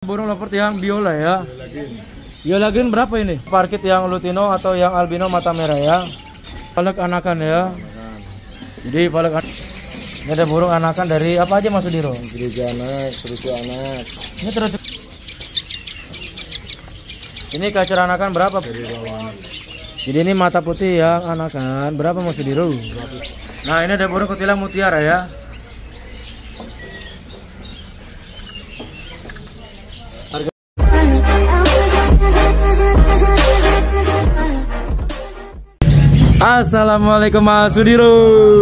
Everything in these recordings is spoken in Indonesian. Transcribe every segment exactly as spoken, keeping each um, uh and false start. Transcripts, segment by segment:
burung leopard yang biola ya. Biola green berapa ini? Parkit yang lutino atau yang albino mata merah ya. Palek anakan ya. Jadi palek an ini ada burung anakan dari apa aja Mas Sudiro? Gereja anak, terus anak. Ini terus. Ini kacer anakan berapa? Jadi ini mata putih yang anakan berapa Mas Sudiro? Nah ini ada burung kutilang mutiara ya. Harga. Assalamualaikum Mas Sudiro.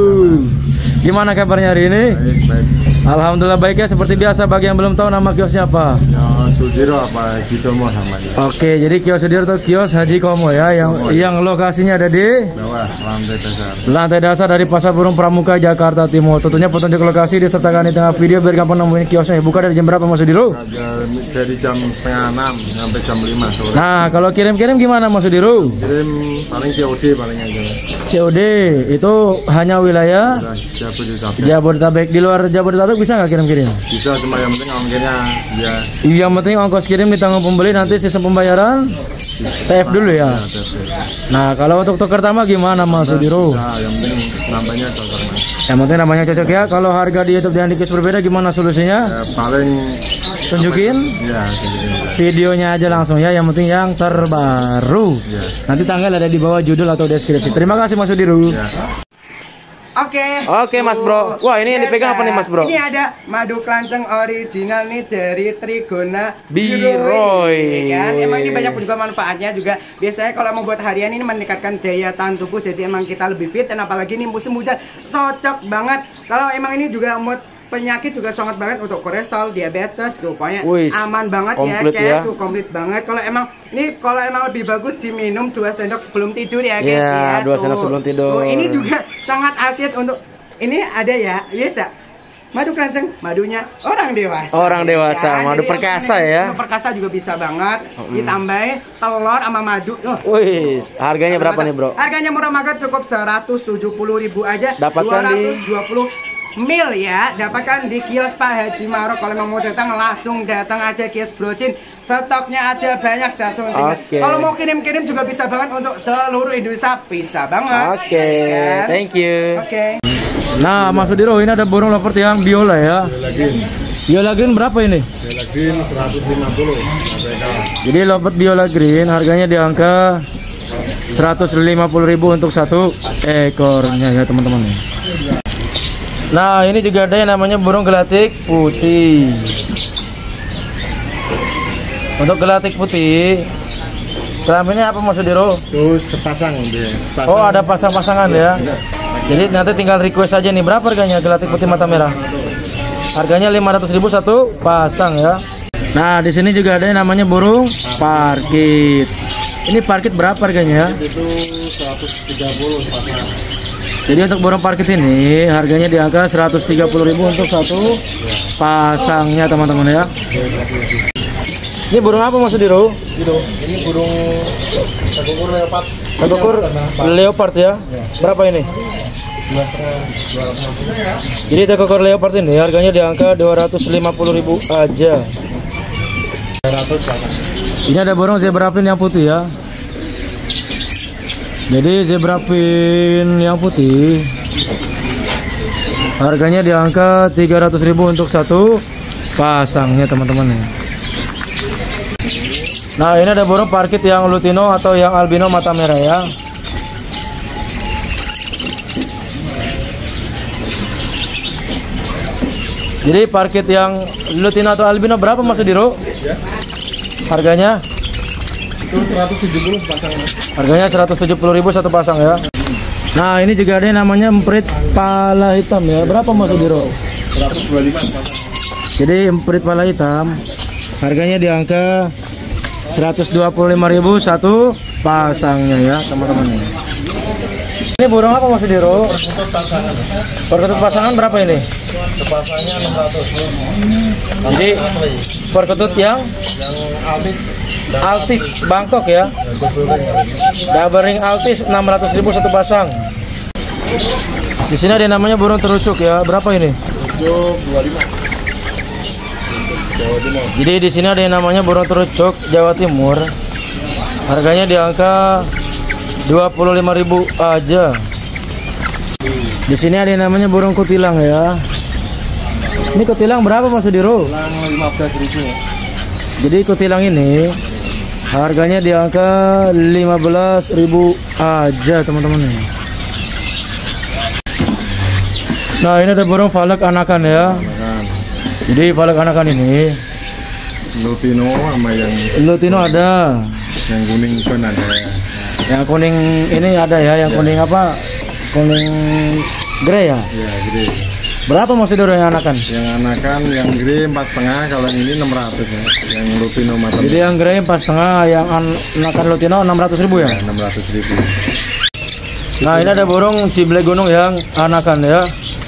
Gimana kabarnya hari ini? Baik, baik. Alhamdulillah baik ya. Seperti biasa bagi yang belum tahu nama kiosnya apa? Ya, Sudiro apa Gitomo namanya. Oke, jadi kios Sudiro itu kios Haji Komo ya, yang Komo, yang lokasinya ada di bawah lantai dasar. lantai dasar dari Pasar Burung Pramuka Jakarta Timur. Tentunya petunjuk lokasi disertakan di tengah video biar gampang nemuin kiosnya. Buka dari jam berapa Mas Sudiro? Dari jam setengah enam sampai jam lima sore. Nah, kalau kirim-kirim gimana Mas Sudiro? Kirim paling C O D paling aja. C O D itu hanya wilayah Jabodetabek. Jabodetabek. Di luar Jabodetabek bisa nggak kirim-kirim? Bisa, cuma yang penting ongkirnya ya. Yang penting ongkos kirim ditanggung pembeli, nanti sistem pembayaran T F dulu ya. Nah, kalau untuk tuker tama gimana Mas Sudiro? Nah, yang penting namanya cocok Mas. Yang penting namanya cocok ya. Kalau harga di YouTube dan di Kios berbeda gimana solusinya? Ya, paling Tunjukin ya tunjukin. videonya aja langsung ya. Yang penting yang terbaru. Ya. Nanti tanggal ada di bawah judul atau deskripsi. Terima kasih Mas Sudiro. Ya. Oke. Oke Mas Bro. Wah ini yang dipegang apa nih Mas Bro? Ini ada madu kelanceng original nih dari Trigona Biroy. Ya kan? Emang ini banyak juga manfaatnya juga. Biasanya kalau mau buat harian ini meningkatkan daya tahan tubuh. Jadi emang kita lebih fit. Dan apalagi ini musim hujan cocok banget. Kalau emang ini juga mood penyakit juga sangat banget untuk kolesterol, diabetes, tuh pokoknya Wih, aman banget ya, komplit kayak ya. tuh komplit banget. Kalau emang ini kalau emang lebih bagus diminum dua sendok sebelum tidur ya guys Ya, ya. dua tuh. sendok sebelum tidur. Tuh, ini juga sangat asyik untuk ini ada ya, yes ya. Madu kelanceng, madunya orang dewasa. Orang dewasa, ya, madu jadi perkasa ini, ya. Madu perkasa juga bisa banget. Ditambahin telur sama madu. Oh, Wih, harganya berapa nih Bro? Harganya murah banget, cukup seratus tujuh puluh ribu aja. Dapatkan dua ratus di dua puluh mil ya. Dapatkan di kios Pak Haji Marok. Kalau mau datang langsung datang aja kios Brocin. Stoknya ada banyak dan Oke. Kalau mau kirim-kirim juga bisa banget untuk seluruh Indonesia, bisa banget. Oke, Ya. thank you. Oke. Nah, Mas Sudiro ini ada burung leopard yang biola ya. Biola green berapa ini? Biola green seratus lima puluh. Jadi leopard biola green harganya di angka seratus lima puluh ribu untuk satu ekornya ya teman-teman. Nah, ini juga ada yang namanya burung gelatik putih. Untuk gelatik putih, kelaminnya apa Mas Sudiro? Terus sepasang dia. Sepasang. Oh, ada pasang-pasangan ya. Jadi nanti tinggal request aja nih, berapa harganya gelatik putih mata merah? Harganya lima ratus ribu satu pasang ya. Nah, di sini juga ada yang namanya burung parkit. Ini parkit berapa harganya? Itu seratus tiga puluh pasang. Jadi untuk burung parkit ini harganya di angka seratus tiga puluh ribu untuk satu pasangnya teman-teman ya. Ini burung apa Mas Sudiro? Gitu. Ini burung tekukur leopard. Tekukur leopard ya. Berapa ini? Dua setengah, dua ratus lima puluh. Jadi tekukur leopard ini harganya di angka dua ratus lima puluh ribu aja. Dua ratus pasang. Ini ada burung zebra fin yang putih ya. Jadi zebra fin yang putih harganya di angka tiga ratus ribu untuk satu pasangnya teman-teman. Nah, ini ada burung parkit yang lutino atau yang albino mata merah ya. Jadi parkit yang lutino atau albino berapa Mas Sudiro? Harganya? Itu seratus tujuh puluh pasang. Harganya seratus tujuh puluh ribu satu pasang ya. Nah, ini juga ada yang namanya emprit pala hitam ya. Berapa Mas Sudiro? seratus dua puluh lima pasang. Jadi emprit pala hitam harganya di angka seratus dua puluh lima ribu satu pasangnya ya teman-teman. Ini burung apa Mas Sudiro? Perkutut pasangan. Perkutut pasangan berapa ini? Pasangnya enam ratus. Jadi perkutut yang Yang altis altis Bangkok ya. Double ring altis enam ratus ribu satu pasang. Di sini ada yang namanya burung terusuk ya. Berapa ini? dua puluh lima. Jawa Timur. Jadi di sini ada yang namanya burung terucuk Jawa Timur. Harganya di angka dua puluh lima ribu aja. Di sini ada yang namanya burung kutilang ya. Ini kutilang berapa Mas Sudiro? lima belas ribu. Jadi kutilang ini harganya di angka lima belas ribu aja teman-teman. Nah ini ada burung falek anakan ya. Jadi falek anakan ini Lutino sama yang Lutino ada. yang kuning pun ada. Yang kuning ini ada ya. Yang kuning apa? Kuning grey ya. Ya gede. Berapa Mas Sudiro yang anakan? Yang anakan yang gede empat setengah, kalau yang ini enam ratus ya. Yang Lutino mata. Jadi yang grey empat setengah, yang anakan Lutino enam ratus ribu ya. enam ratus ribu. Nah ini ada burung ciblek gunung yang anakan ya.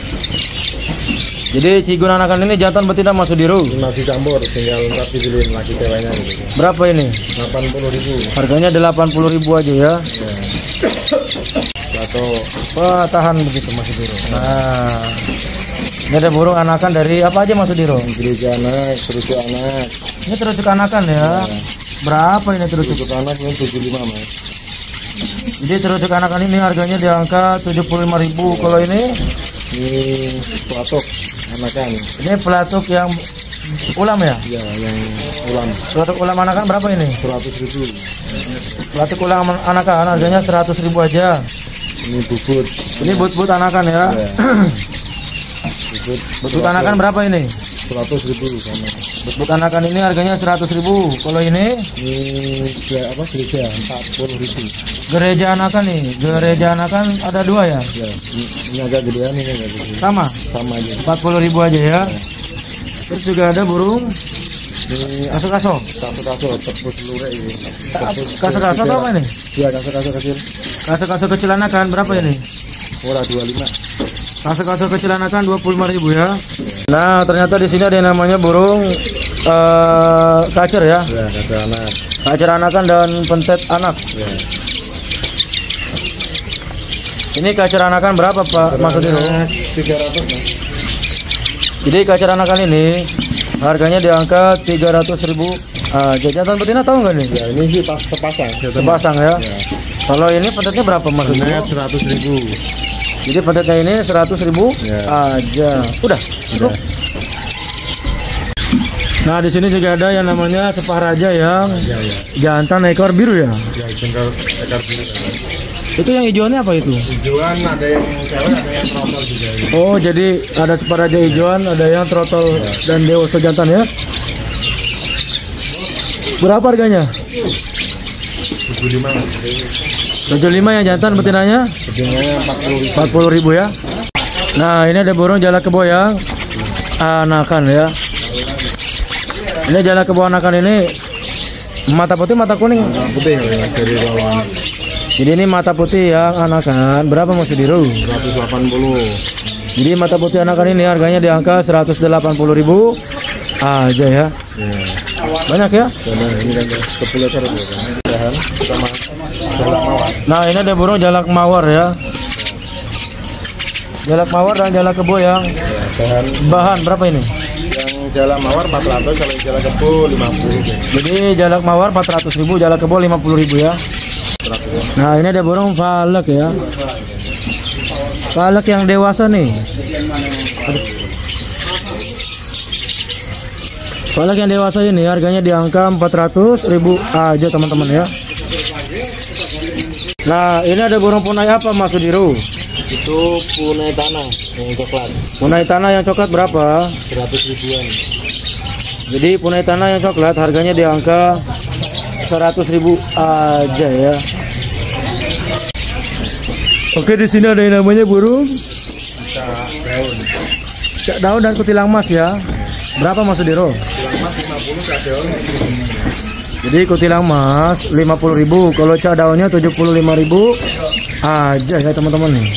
Jadi cigun anakan ini jantan betina Mas Sudiro. Masih campur, tinggal ntar dibeliin lagi ceweknya gitu. Berapa ini? delapan puluh ribu. Harganya delapan puluh ribu aja ya. Satu. Wah tahan begitu Mas Sudiro. Nah ini ada burung anakan dari apa aja Mas Sudiro? Gereja anak, terucuk anak. Ini terucuk anakan ya. Berapa ini terucuk? Terucuk anak ini tujuh puluh lima Mas. Jadi terucuk anakan ini harganya di angka tujuh puluh lima ribu. Kalau ini Ini pelatuk anakan. ini pelatuk yang ulam ya? Ya, yang ulam Pelatuk ulam anakan berapa ini? seratus ribu. Pelatuk ulam anakan harganya seratus ribu aja. Ini bubut. Ini but-but anakan ya. Ya. Bubut. But-but anakan berapa ini? seratus ribu sama. But-but anakan ini harganya seratus ribu. Kalau ini Ini ge- apa gereja empat puluh ribu. gereja anakan nih. Gereja anakan ada dua ya? Ya, ini, ini agak gedean ini agak gede. Sama Sama aja. empat puluh ribu aja ya. Terus juga ada burung Ini kaso-kaso. kaso-kaso tepus lurek ini. Kaso-kaso apa ini? Ya, kaso-kaso kecil. Kaso-kaso kecil anakan berapa ini? Murah dua puluh lima. Kaso-kaso kecil anakan dua puluh lima ribu ya. Nah, ternyata di sini ada yang namanya burung eh kacer ya. Ya, kaso anak. Kacer anakan dan pentet anak. Ya. Ini kacer anakan berapa Pak Mas Sudiro? tiga ratus Mas. Jadi kacer anakan ini harganya di angka tiga ratus ribu. Ah, jantan betina tahu nggak nih? Ya, ini sih pas sepasang. Sepasang ya. Ya. Kalau ini pentetnya berapa Mas Sudiro? Net seratus ribu. Jadi pentetnya ini seratus ribu Ya. aja. Udah, cukup. Nah, di sini juga ada yang namanya sepah raja yang Ya, ya. jantan ekor biru ya. Ya, tinggal ekor biru. Itu yang hijauannya apa itu? Hijauan ada yang cewek, ada yang trotol juga. Ya. Oh, jadi ada sepah raja hijauan, ada yang trotol dan dewasa jantan ya. Berapa harganya? tujuh puluh lima Mas. tujuh puluh lima yang jantan betinanya Gedungnya empat puluh ribu. empat puluh ribu ya. Nah, ini ada burung jalak kebo yang anakan ya. Ini jalak kebo anakan ini mata putih mata kuning. Putih ya, dari bawah. Jadi ini mata putih yang anakan berapa Mas Sudiro? seratus delapan puluh. Jadi mata putih anakan ini harganya di angka seratus delapan puluh ribu aja ya. Ya. Banyak ya. Karena ini kan sepuluh ekor ya. Dahan sama jalak mawar. Nah, ini ada burung jalak mawar ya. Jalak mawar dan jalak kebo yang Ya, dahan bahan berapa ini? yang jalak mawar empat ratus, kalau yang jalak kebo lima puluh. Jadi jalak mawar empat ratus ribu, jalak kebo lima puluh ribu ya. Nah, ini ada burung falek ya. Falek yang dewasa nih. Falek yang dewasa ini harganya di angka empat ratus ribu aja teman-teman ya. Nah, ini ada burung punai apa Mas Sudiro? Itu punai tanah yang coklat Punai tanah yang coklat berapa? seratus ribuan. Jadi punai tanah yang coklat harganya di angka seratus ribu aja ya. Oke, di sini ada yang namanya burung Bisa daun. cak daun dan kutilang mas ya. Berapa Mas Sudiro? Silang mas lima puluh, cak daun. Jadi kutilang mas lima puluh ribu, kalau cak daunnya tujuh puluh lima ribu aja ya teman-teman nih.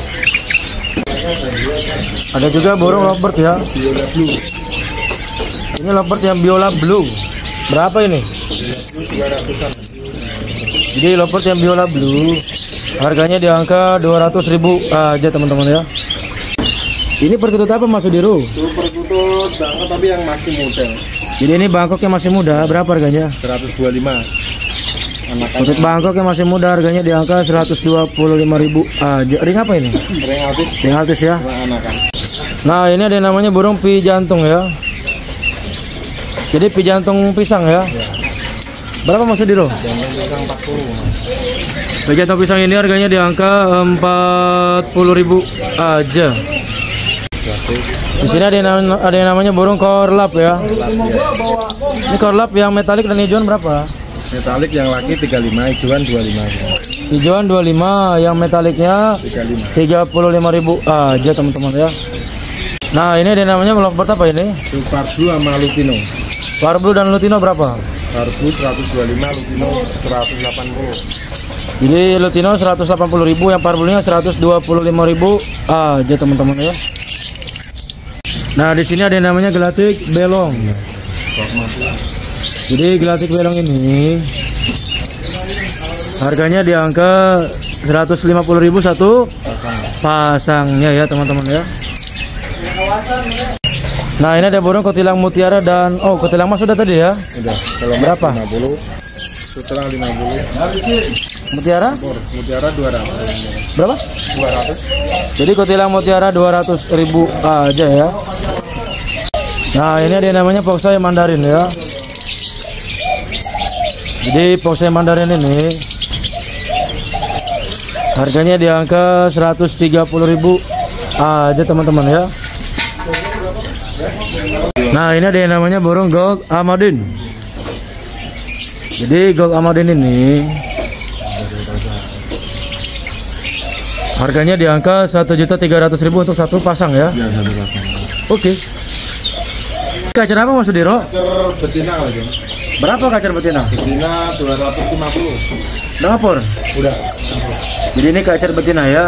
Ada juga burung lovebird ya. Viola blue. Ini lovebird yang biola blue. Berapa ini? dua ratusan. Jadi lovebird yang biola blue harganya di angka dua ratus ribu aja teman-teman ya. Ini perkutut apa Mas Sudiro? Itu perkutut banget tapi yang masih muda. Jadi ini Bangkok yang masih muda, berapa harganya? seratus dua puluh lima. Untuk Bangkok yang masih muda harganya di angka seratus dua puluh lima ribu aja. Ring apa ini? Ring altis. Ring altis ya. Anakan. Nah, ini ada yang namanya burung pi jantung ya. Jadi pi jantung pisang ya. Berapa Mas Sudiro? Jantung pisang empat puluh. Pi jantung pisang ini harganya di angka empat puluh ribu aja. Di sini ada yang, ada yang namanya burung korlap ya. Ini korlap yang metalik dan hijauan berapa? Metalik yang laki tiga puluh lima, hijauan dua puluh lima. Hijauan dua puluh lima, yang metaliknya tiga puluh lima ribu aja teman-teman ya. Nah, ini ada yang namanya lovebird apa ini? Parbleu sama lutino. Parbleu dan lutino berapa? Parbleu seratus dua puluh lima, lutino seratus delapan puluh. Jadi lutino seratus delapan puluh ribu, yang parbleu-nya seratus dua puluh lima ribu aja teman-teman ya. Nah, di sini ada yang namanya gelatik belong. Jadi gelatik belong ini harganya di angka seratus lima puluh ribu satu pasangnya ya teman-teman ya. Nah, ini ada burung kutilang mutiara dan oh kutilang mas sudah tadi ya. Udah. Kalau berapa? lima puluh. Kutilang lima puluh. Mutiara? Mutiara dua ratus. Berapa? dua ratus. Jadi kutilang mutiara dua ratus ribu aja ya. Nah, ini ada yang namanya poksai mandarin ya. Jadi poksai mandarin ini harganya di angka seratus tiga puluh ribu aja teman-teman ya. Nah, ini ada yang namanya burung gold amadin. Jadi gold amadin ini harganya di angka satu juta tiga ratus ribu untuk satu pasang ya. Ya, satu pasang. Oke. Kacar apa Mas Sudiro? Kacar betina aja. Berapa kacar betina? Betina dua ratus lima puluh. Udah ngapur? Udah. Jadi ini kacar betina ya.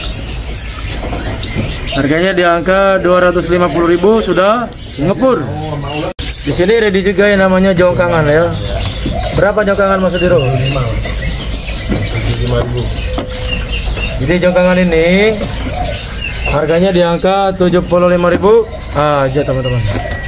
Harganya di angka dua ratus lima puluh ribu sudah ngepur. Di sini ready juga yang namanya jongkangan ya. Berapa jongkangan Mas Sudiro? lima ribu. Jadi jongkangan ini harganya di angka tujuh puluh lima ribu aja teman-teman.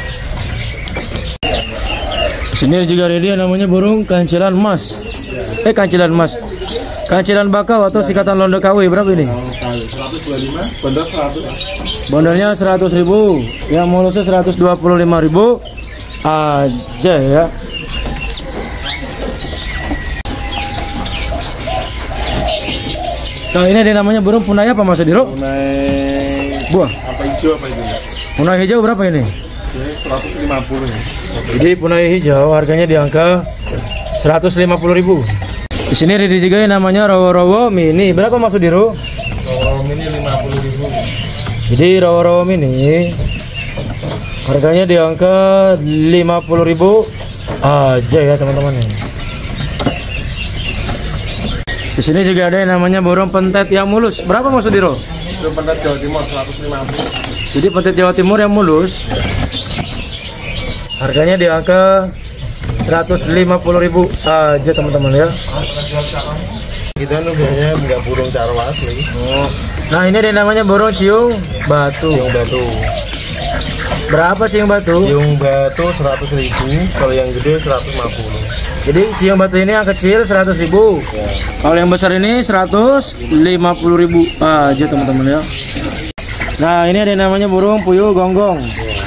Sini juga ready yang namanya burung kancilan emas. Eh kancilan emas. Kancilan bakau atau sikatan londo K W berapa ini? seratus dua puluh lima, bondol seratus. Bondelnya seratus ribu, yang mulusnya seratus dua puluh lima ribu aja ya. Nah, ini ada namanya burung punai apa Mas Sudiro? Punai Buah. apa hijau apa itu? Punai hijau berapa ini? seratus lima puluh ya. Jadi punai hijau harganya di angka seratus lima puluh ribu. Di sini ready juga yang namanya rowo-rowo mini. Berapa Mas Sudiro? Rowo mini lima puluh ribu. Jadi rowo-rowo mini harganya di angka lima puluh ribu aja ya teman-teman. Di sini juga ada yang namanya burung pentet yang mulus. Berapa Mas Sudiro? Itu pentet Jawa Timur seratus lima puluh. Jadi pentet Jawa Timur yang mulus harganya di angka seratus lima puluh ribu aja teman-teman ya. Kita nih biasanya nggak burung carwa asli. Oh. Nah, ini ada yang namanya burung ciung batu. Ciung batu. Berapa ciung batu? Ciung batu seratus ribu. Kalau yang gede seratus lima puluh. Jadi ciung batu ini yang kecil seratus ribu. Ya. Kalau yang besar ini seratus lima puluh ribu aja teman-teman ya. Nah, ini ada yang namanya burung puyuh gonggong.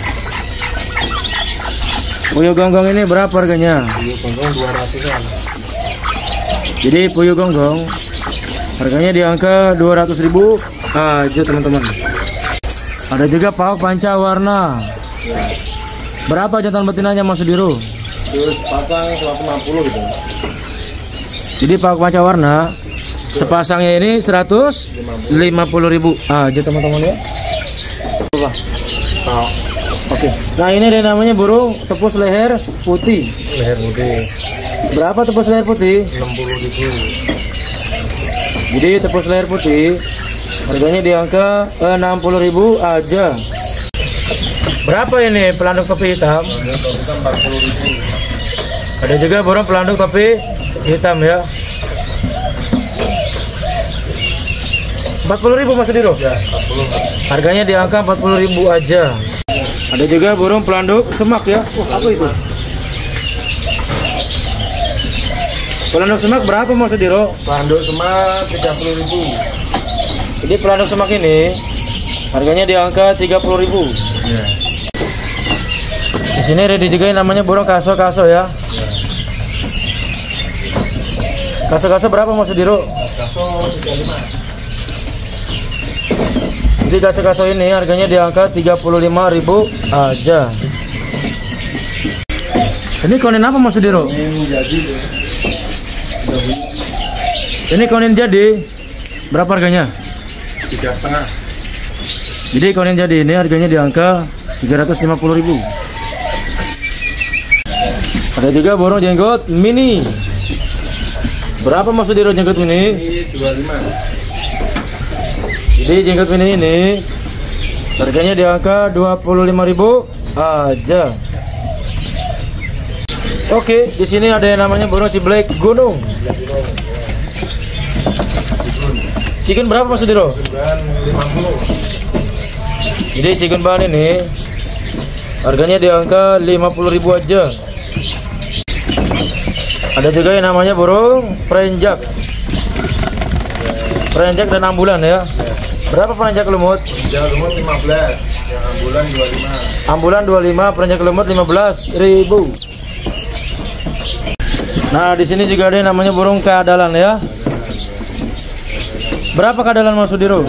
Puyuh gonggong ini berapa harganya? Puyuh gonggong dua ratusan. Jadi puyuh gonggong harganya di angka dua ratus ribu aja teman-teman. Ada juga pauk panca warna. Berapa jantan betinanya Mas Sudiro? Terus pasang seratus lima puluh gitu. Jadi pauk panca warna sepasangnya ini seratus lima puluh ribu aja teman-teman ya. Coba. Oh. Oke. Nah, ini ada namanya burung tepus leher putih. Leher putih. Berapa tepus leher putih? enam puluh ribu. Jadi tepus leher putih harganya di angka enam puluh ribu aja. Berapa ini pelanduk topi hitam? empat puluh ribu. Ada juga burung pelanduk topi hitam ya. empat puluh ribu Mas Sudiro? Ya, empat puluh. Harganya di angka empat puluh ribu aja. Ada juga burung pelanduk semak ya. Oh, apa itu? Pelanduk semak berapa Mas Sudiro? Pelanduk semak tiga puluh ribu. Jadi pelanduk semak ini harganya di angka tiga puluh ribu. Ya. Di sini ready juga yang namanya burung kaso-kaso ya. Kaso-kaso berapa Mas Sudiro? Kaso tiga puluh lima. Jadi kaso-kaso ini harganya di angka tiga puluh lima ribu aja. Ini konin apa Mas Sudiro? Ini jadi Ini konin jadi berapa harganya? tiga setengah. Jadi konin jadi ini harganya di angka tiga ratus lima puluh ribu. Ada juga burung jenggot mini. Berapa Mas Sudiro jenggot mini? Ini dua puluh lima. Jadi jenggot mini ini harganya di angka dua puluh lima ribu aja. Oke, di sini ada yang namanya burung ciblek gunung. Chicken berapa Mas Sudiro? lima puluh. Jadi chicken ban ini harganya di angka lima puluh ribu aja. Ada juga yang namanya burung perenjak. Perenjak dan ambulan ya. Berapa perenjak lumut? Yang lumut lima belas, yang ambulan dua puluh lima. Ambulan dua puluh lima, perenjak lumut lima belas ribu. Nah, di sini juga ada yang namanya burung kadalan ya. Berapa kadalan Mas Sudiro?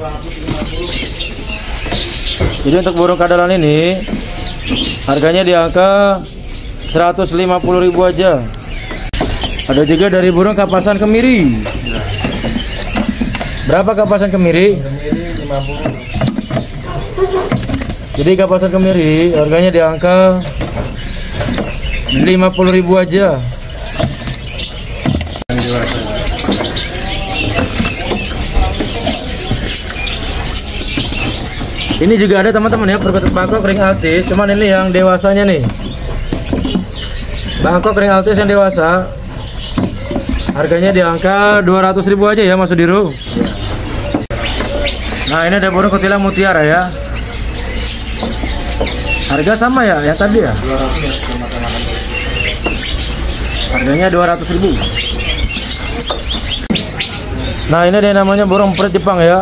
Jadi untuk burung kadalan ini harganya di angka seratus lima puluh ribu aja. Ada juga dari burung kapasan kemiri. Berapa kapasan kemiri? lima puluh. Jadi kapasan kemiri harganya di angka lima puluh ribu aja. Ini juga ada teman-teman ya, perkutut Bangkok ring altis, cuman ini yang dewasanya nih. Bangkok ring altis yang dewasa harganya di angka dua ratus ribu aja ya Mas Sudiro. Nah, ini ada burung kutilang mutiara ya. Harga sama ya yang tadi ya. Harganya dua ratus ribu. Nah, ini ada yang namanya burung peret Jepang ya.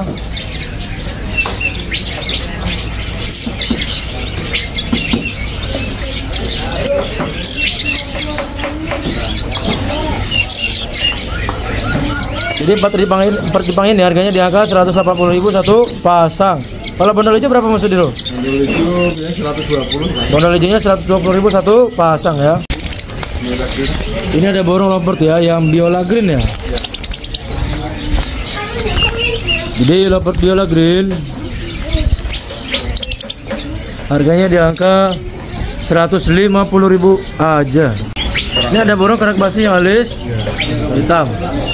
Jadi empat Jepang ini, empat Jepang ini harganya di angka seratus delapan puluh ribu satu pasang. Kalau bondol hijau berapa Mas Sudiro? Bondol hijau seratus dua puluh. Bondol hijaunya seratus dua puluh ribu satu pasang ya. Ini ada burung lovebird ya, yang Biola Green ya. Jadi lovebird Biola Green harganya di angka seratus lima puluh ribu aja. Ini ada burung kerak basi yang alis hitam.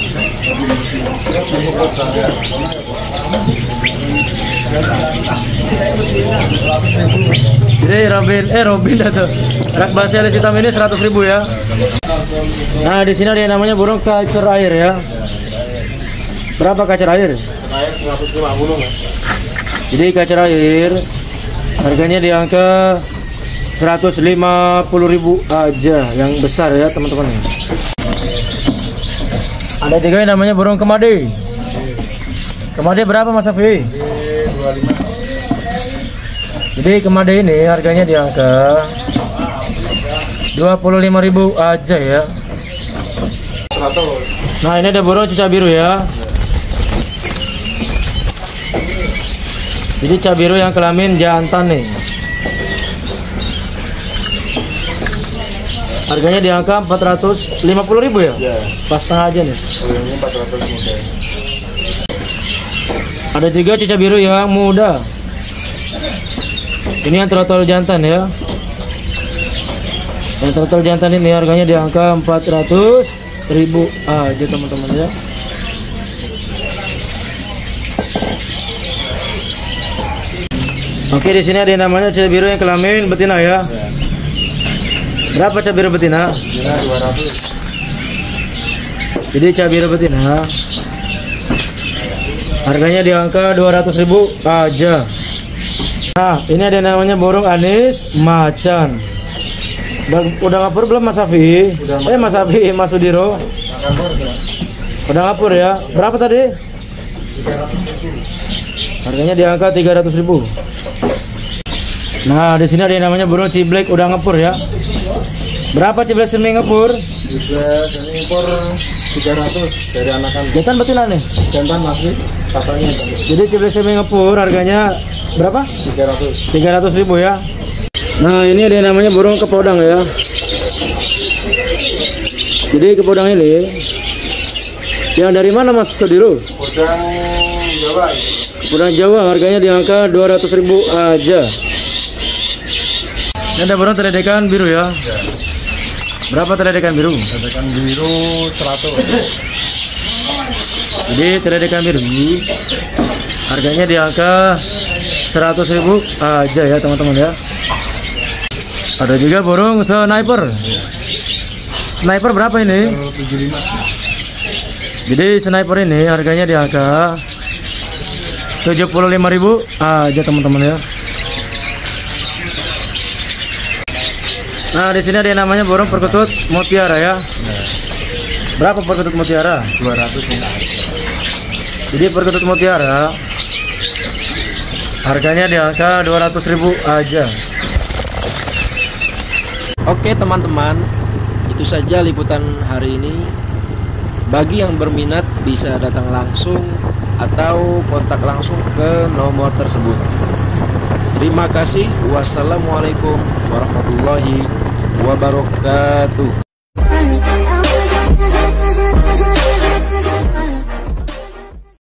Jadi Robin, eh Robin atau kerak basi alis hitam ini seratus ribu ya. Nah, di sini ada yang namanya burung kacer air ya. Berapa kacer air? seratus lima puluh. Jadi kacer air harganya di angka seratus lima puluh ribu aja, yang besar ya teman-teman. Ada juga yang namanya burung kemade. Kemade berapa Mas Safi? dua puluh lima. Jadi kemade ini harganya di angka dua puluh lima ribu aja ya. seratus. Nah, ini ada burung cicak biru ya. Jadi cicak biru yang kelamin jantan nih. Harganya di angka empat ratus lima puluh ribu ya? Ya. Pas setengah aja nih. Ini empat ratus muda. Ada juga cicak biru yang muda. Ini yang trotol jantan ya. Yang trotol jantan ini harganya di angka empat ratus ribu aja teman-teman ya. Oke, di sini ada yang namanya cicak biru yang kelamin betina ya. Berapa cicak biru betina? Betina dua ratus. Jadi cicak biru betina harganya di angka dua ratus ribu aja. Nah, ini ada yang namanya burung anis macan. Udah, udah ngapur belum Mas Safi? Eh Mas Safi, Mas Sudiro. Udah ngapur ya. Berapa tadi? Harganya di angka tiga ratus ribu. Nah, di sini ada yang namanya burung ciblek udah ngepur ya. Berapa ciblek semi ngepur? Ciblek ini impor tiga ratus dari anakan. Jantan betina nih. Jantan asli, katanya. Jadi ciblek semi ngepur harganya berapa? tiga ratus. tiga ratus ribu ya. Nah, ini ada yang namanya burung kepodang ya. Jadi kepodang ini yang dari mana Mas Sudiro? Kepodang Jawa. Kepodang Jawa harganya di angka dua ratus ribu aja. Ini ada burung teledekan biru ya. Berapa teledekan biru? Teledekan biru seratus. Jadi teledekan biru harganya di angka seratus ribu aja ya teman-teman ya. Ada juga burung sniper. Sniper berapa ini? tujuh puluh lima. Jadi sniper ini harganya di angka tujuh puluh lima ribu aja teman-teman ya. Nah, di sini ada yang namanya burung perkutut mutiara ya. Berapa perkutut mutiara? dua ratus. Jadi perkutut mutiara harganya di angka dua ratus ribu aja. Oke teman-teman, itu saja liputan hari ini. Bagi yang berminat bisa datang langsung atau kontak langsung ke nomor tersebut. Terima kasih. Wassalamualaikum warahmatullahi wabarakatuh.